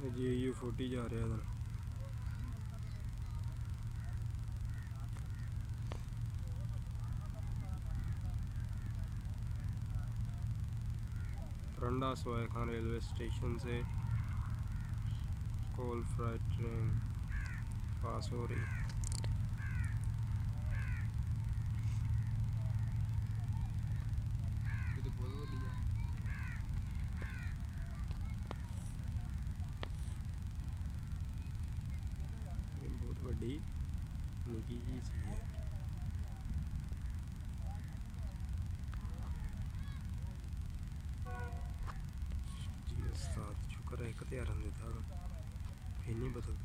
जी U40 जा रहा है। तरंडा स्वाए-खान रेलवे स्टेशन से कोल फ्राइट ट्रेन पास हो रही। बहुत बड़ी निकी चीज है। जी उस्ताद शुक्र है कते आराम देता है नहीं बता